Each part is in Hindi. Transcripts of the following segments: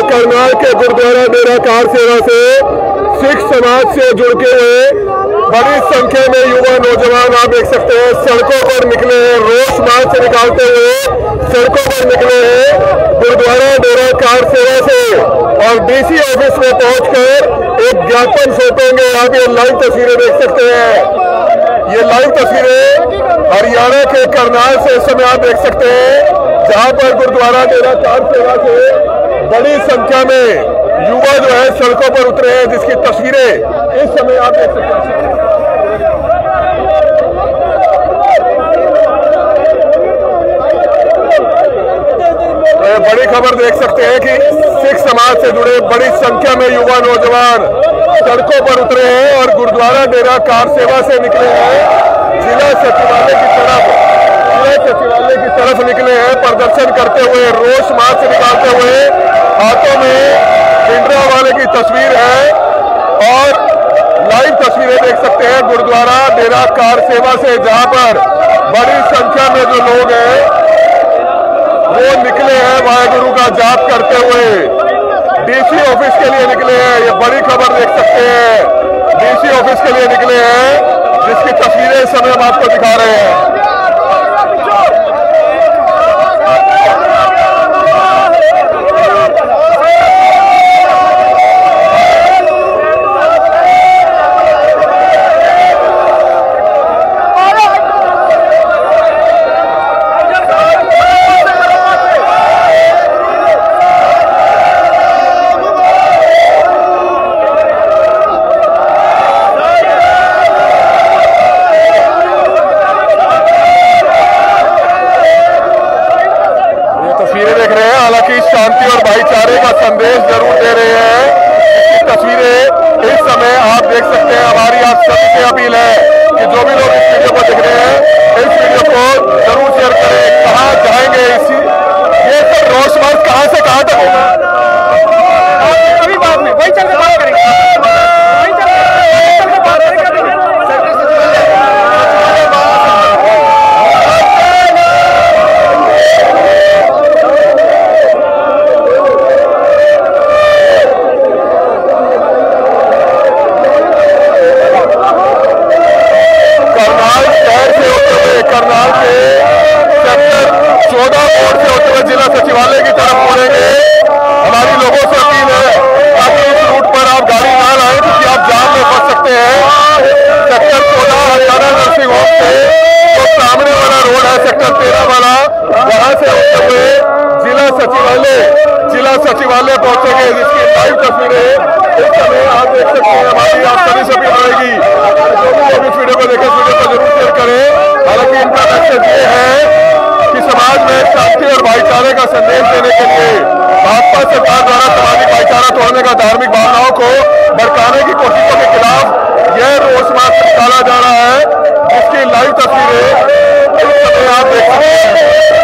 करनाल के गुरुद्वारा डेरा कार सेवा से सिख समाज से जुड़ के हुए बड़ी संख्या में युवा नौजवान आप देख सकते हैं सड़कों पर निकले हैं। रोष मार्च निकालते हुए सड़कों पर निकले हैं गुरुद्वारा डेरा कार सेवा से और डीसी ऑफिस में पहुंचकर एक ज्ञापन सौंपेंगे। आप ये लाइव तस्वीरें देख सकते हैं। ये लाइव तस्वीरें हरियाणा के करनाल से इस समय आप देख सकते हैं, जहां पर गुरुद्वारा डेरा कार सेवा से बड़ी संख्या में युवा जो है सड़कों पर उतरे हैं, जिसकी तस्वीरें इस समय आप देख सकते हैं। बड़ी खबर देख सकते हैं कि सिख समाज से जुड़े बड़ी संख्या में युवा नौजवान सड़कों पर उतरे हैं और गुरुद्वारा डेरा कार सेवा से निकले हैं जिला सचिवालय की तरफ निकले हैं प्रदर्शन करते हुए, रोष मार्च निकालते हुए। हाथों में पिंडरा वाले की तस्वीर है और लाइव तस्वीरें देख सकते हैं गुरुद्वारा डेरा कार सेवा से, जहां पर बड़ी संख्या में जो लोग हैं वो निकले हैं वाहेगुरु का जाप करते हुए। डीसी ऑफिस के लिए निकले हैं, ये बड़ी खबर देख सकते हैं। डीसी ऑफिस के लिए निकले हैं, जिसकी तस्वीरें इस समय हम आपको दिखा रहे हैं। शांति और भाईचारे का संदेश जरूर दे रहे हैं। इसकी तस्वीरें इस समय आप देख सकते हैं। हमारी आप सभी से अपील है कि जो भी लोग इस वीडियो को देख रहे हैं, इस वीडियो को जरूर शेयर करें। कहाँ जाएंगे ये सब रोष मार्च कहाँ से कहाँ तक होगा, अभी बाद में वही चल के बात करेंगे। करनाल के सेक्टर 14 मोड़ से होते हुए जिला सचिवालय की तरफ मुड़ेंगे। हमारी लोगों से अपील है ताकि इस रूट पर आप गाड़ी ना लाएं, क्योंकि आप जाम में फंस सकते हैं। सेक्टर 14 हरियाणा नर्सिंग होम से जो सामने वाला रोड है सेक्टर 13 वाला, वहां से होते हुए जिला सचिवालय पहुंचेंगे, जिसकी लाइव तस्वीरें इस समय आप देख सकते हैं। हमारी आप सभी से अपील रहेगी जो भी लोग इस वीडियो को देखें, इस वीडियो को जरूर शेयर करें। हालांकि इनका मैसेज ये है कि समाज में शांति और भाईचारे का संदेश देने के लिए भाजपा सरकार द्वारा सामाजिक भाईचारा तोड़ने का धार्मिक भावनाओं को भड़काने की कोशिशों के खिलाफ यह रोष मार्च निकाला जा रहा है, जिसकी लाइव तस्वीरें इस समय आप देख सकते हैं।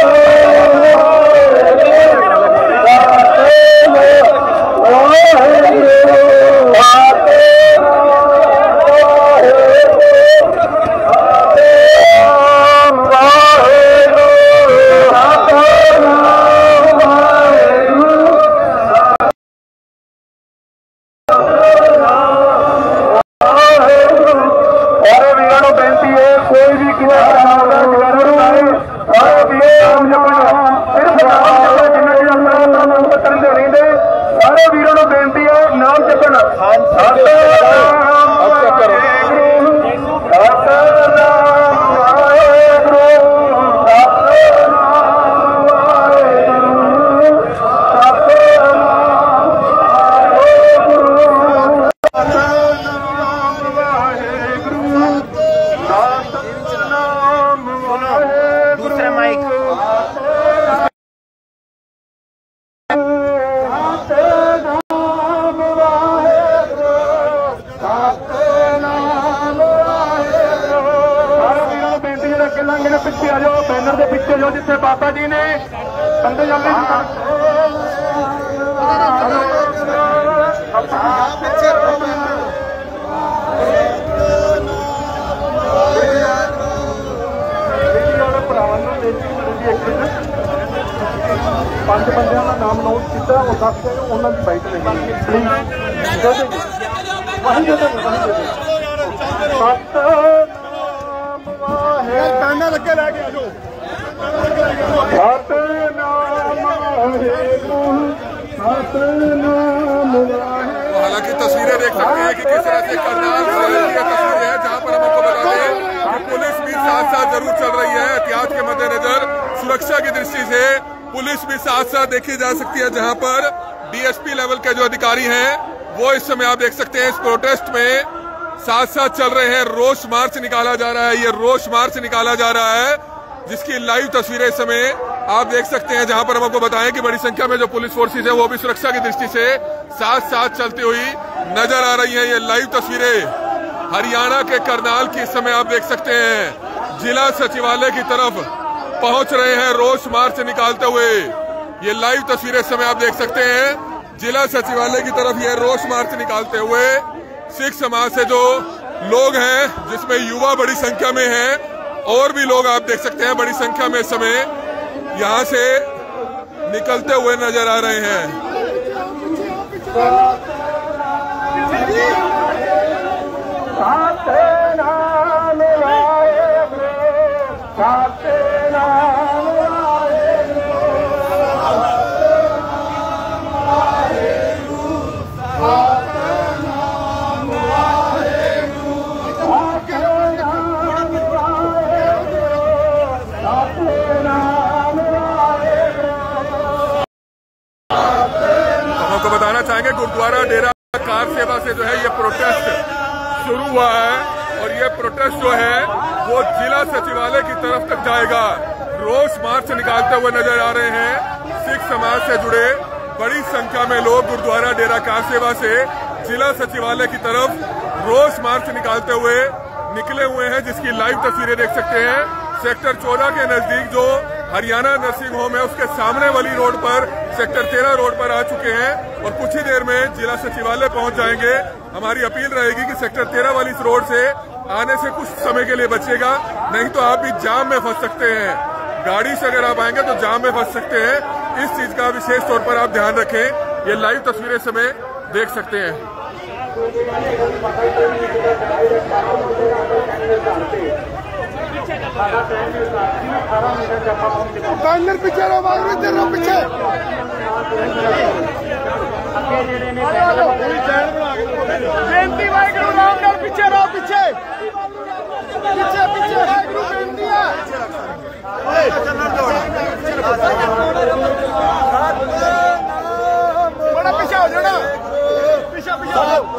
दूसरा माइक सकते हैं उन्होंने बाइक नहीं प्लीज वहीं दे देंगे बैनर लगे लै गया जो हालांकि तस्वीरें देख सकते हैं कि किस तरह से करनाल शहर की तस्वीरें हैं जहां पर हम आपको बता दें कि पुलिस भी साथ साथ जरूर चल रही है। एहतियात के मद्देनजर सुरक्षा की दृष्टि से पुलिस भी साथ साथ देखी जा सकती है, जहां पर डीएसपी लेवल के जो अधिकारी हैं वो इस समय आप देख सकते हैं इस प्रोटेस्ट में साथ साथ चल रहे हैं। रोष मार्च निकाला जा रहा है, ये रोष मार्च निकाला जा रहा है जिसकी लाइव तस्वीरें इस समय आप देख सकते हैं, जहां पर हम आपको बताएं कि बड़ी संख्या में जो पुलिस फोर्सेज है वो भी सुरक्षा की दृष्टि से साथ साथ चलती हुई नजर आ रही हैं। ये लाइव तस्वीरें हरियाणा के करनाल की इस समय आप देख सकते हैं, जिला सचिवालय की तरफ पहुंच रहे हैं रोष मार्च निकालते हुए। ये लाइव तस्वीरें इस समय आप देख सकते हैं, जिला सचिवालय की तरफ ये रोष मार्च निकालते हुए सिख समाज से जो लोग हैं, जिसमें युवा बड़ी संख्या में हैं और भी लोग आप देख सकते हैं बड़ी संख्या में इस समय यहां से निकलते हुए नजर आ रहे हैं। बताना चाहेंगे गुरुद्वारा डेरा कार सेवा से जो है ये प्रोटेस्ट शुरू हुआ है और ये प्रोटेस्ट जो है वो जिला सचिवालय की तरफ तक जाएगा। रोष मार्च निकालते हुए नजर आ रहे हैं सिख समाज से जुड़े बड़ी संख्या में लोग गुरुद्वारा डेरा कार सेवा से जिला सचिवालय की तरफ रोष मार्च निकालते हुए निकले हुए हैं, जिसकी लाइव तस्वीरें देख सकते हैं। सेक्टर 14 के नजदीक जो हरियाणा नर्सिंग होम है उसके सामने वाली रोड पर सेक्टर 13 रोड पर आ चुके हैं और कुछ ही देर में जिला सचिवालय पहुंच जाएंगे। हमारी अपील रहेगी कि सेक्टर 13 वाली इस रोड से आने से कुछ समय के लिए बचेगा, नहीं तो आप भी जाम में फंस सकते हैं। गाड़ी से अगर आप आएंगे तो जाम में फंस सकते हैं। इस चीज का विशेष तौर पर आप ध्यान रखें। ये लाइव तस्वीरें समय देख सकते हैं। बैनर पीछे रहो, इधर रहो, पीछे बेनती भाई करो, पीछे रहो, पीछे पीछे पीछे बेनती है। बड़ा पीछे हो जाना, पीछे पीछे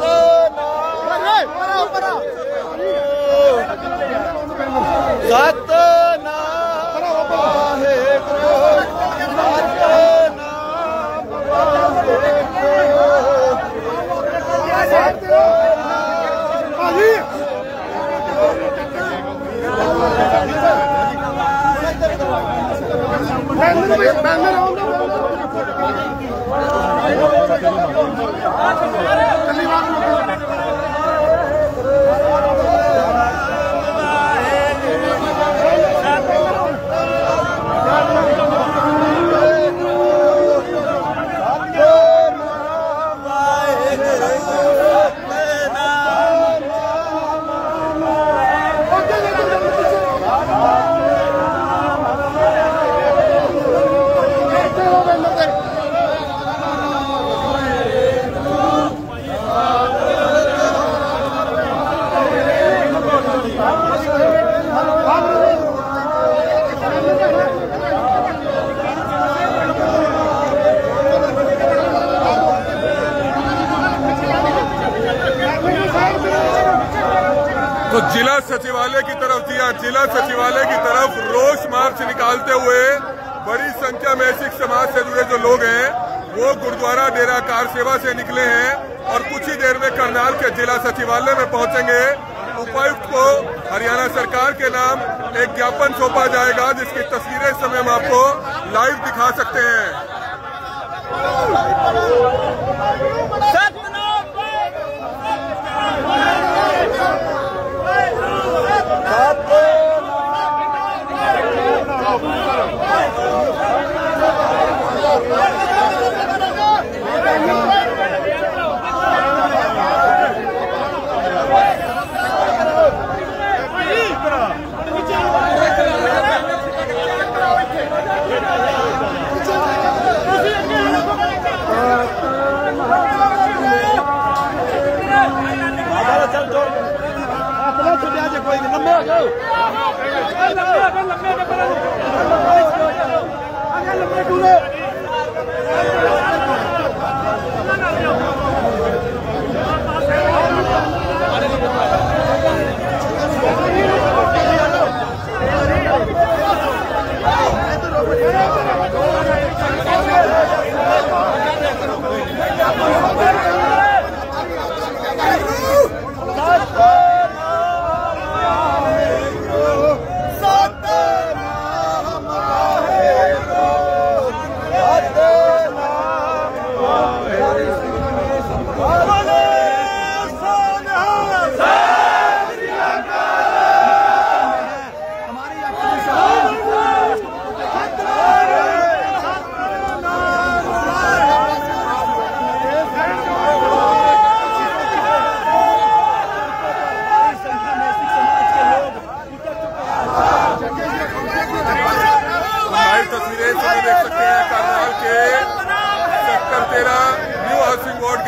तो जिला सचिवालय की तरफ जिला सचिवालय की तरफ रोष मार्च निकालते हुए बड़ी संख्या में सिख समाज से जुड़े जो लोग हैं वो गुरुद्वारा डेरा कार सेवा से निकले हैं और कुछ ही देर में करनाल के जिला सचिवालय में पहुंचेंगे। उपायुक्त को हरियाणा सरकार के नाम एक ज्ञापन सौंपा जाएगा, जिसकी तस्वीरें इस समय हम आपको लाइव दिखा सकते हैं।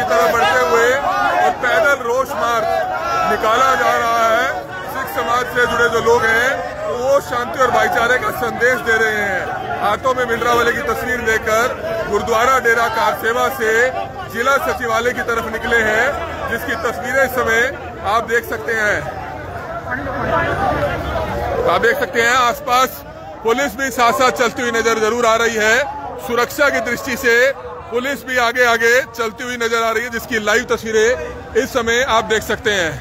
की तरफ बढ़ते हुए और पैदल रोष मार्च निकाला जा रहा है। सिख समाज से जुड़े जो लोग हैं वो शांति और भाईचारे का संदेश दे रहे हैं। हाथों में भिंडरावाले की तस्वीर लेकर गुरुद्वारा डेरा कार सेवा से जिला सचिवालय की तरफ निकले हैं, जिसकी तस्वीरें इस समय आप देख सकते हैं। आप देख सकते हैं आसपास पुलिस भी साथ साथ चलती हुई नजर जरूर आ रही है। सुरक्षा की दृष्टि से पुलिस भी आगे आगे चलती हुई नजर आ रही है, जिसकी लाइव तस्वीरें इस समय आप देख सकते हैं।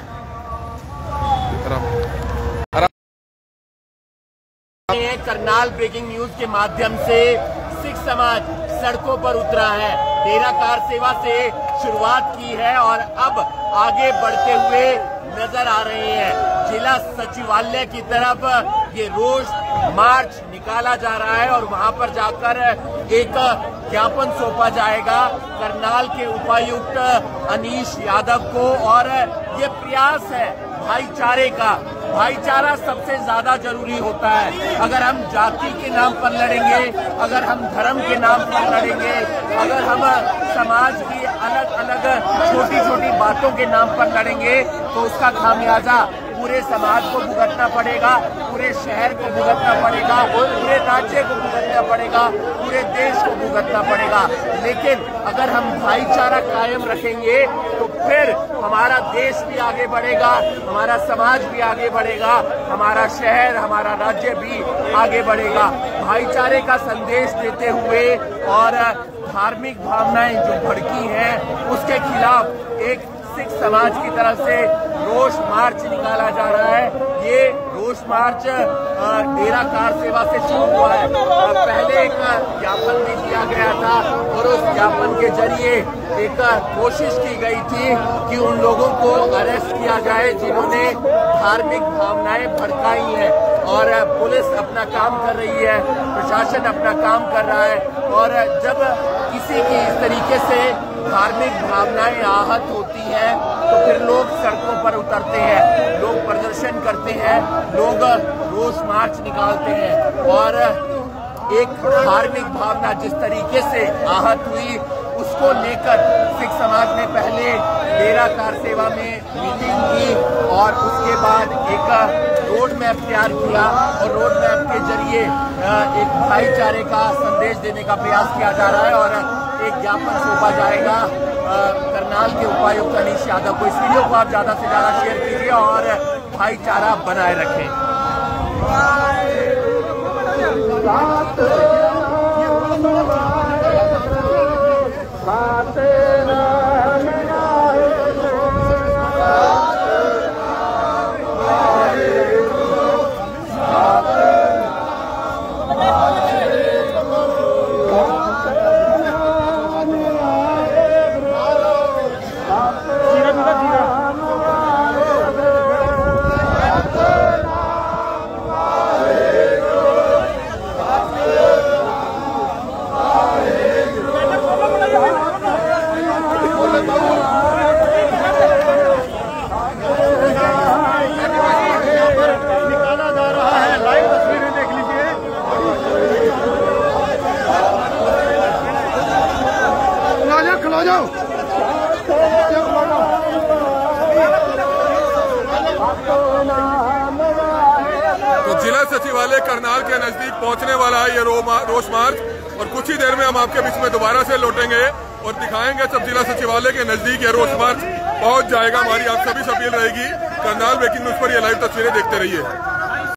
करनाल ब्रेकिंग न्यूज के माध्यम से सिख समाज सड़कों पर उतरा है। डेरा कार सेवा से शुरुआत की है और अब आगे बढ़ते हुए नजर आ रहे हैं। जिला सचिवालय की तरफ ये रोष मार्च निकाला जा रहा है और वहां पर जाकर एक ज्ञापन सौंपा जाएगा करनाल के उपायुक्त अनीश यादव को। और ये प्रयास है भाईचारे का। भाईचारा सबसे ज्यादा जरूरी होता है। अगर हम जाति के नाम पर लड़ेंगे, अगर हम धर्म के नाम पर लड़ेंगे, अगर हम समाज की अलग अलग छोटी छोटी बातों के नाम पर लड़ेंगे तो उसका खामियाजा पूरे समाज को भुगतना पड़ेगा, पूरे शहर को भुगतना पड़ेगा, पूरे राज्य को भुगतना पड़ेगा, पूरे देश को भुगतना पड़ेगा। लेकिन अगर हम भाईचारा कायम रखेंगे तो फिर हमारा देश भी आगे बढ़ेगा, हमारा समाज भी आगे बढ़ेगा, हमारा शहर, हमारा राज्य भी आगे बढ़ेगा। भाईचारे का संदेश देते हुए और धार्मिक भावनाएं जो भड़की हैं उसके खिलाफ एक सिख समाज की तरफ से रोष मार्च निकाला जा रहा है। ये रोष मार्च डेरा कार सेवा से शुरू हुआ है। पहले एक ज्ञापन भी दिया गया था और उस ज्ञापन के जरिए एक कोशिश की गई थी कि उन लोगों को अरेस्ट किया जाए जिन्होंने धार्मिक भावनाएं भड़काई हैं। और पुलिस अपना काम कर रही है, प्रशासन अपना काम कर रहा है। और जब किसी की इस तरीके से धार्मिक भावनाएं आहत होती हैं तो फिर लोग सड़कों पर उतरते हैं, लोग प्रदर्शन करते हैं, लोग रोष मार्च निकालते हैं। और एक धार्मिक भावना जिस तरीके से आहत हुई उसको लेकर सिख समाज ने पहले डेरा कार सेवा में मीटिंग की और उसके बाद एक रोड मैप तैयार किया और रोड मैप के जरिए एक भाईचारे का संदेश देने का प्रयास किया जा रहा है। और एक ज्ञापन सौंपा जाएगा करनाल के उपायुक्त अनीश यादव को। इस वीडियो को आप ज्यादा से ज्यादा शेयर कीजिए और भाईचारा बनाए रखें। तो जिला सचिवालय करनाल के नजदीक पहुंचने वाला है ये रोष मार्च और कुछ ही देर में हम आपके बीच में दोबारा से लौटेंगे और दिखाएंगे सब जिला सचिवालय के नजदीक ये रोष मार्च पहुंच जाएगा। हमारी आप सभी से अपील रहेगी करनाल ब्रेकिंग न्यूज पर ये लाइव तस्वीरें देखते रहिए।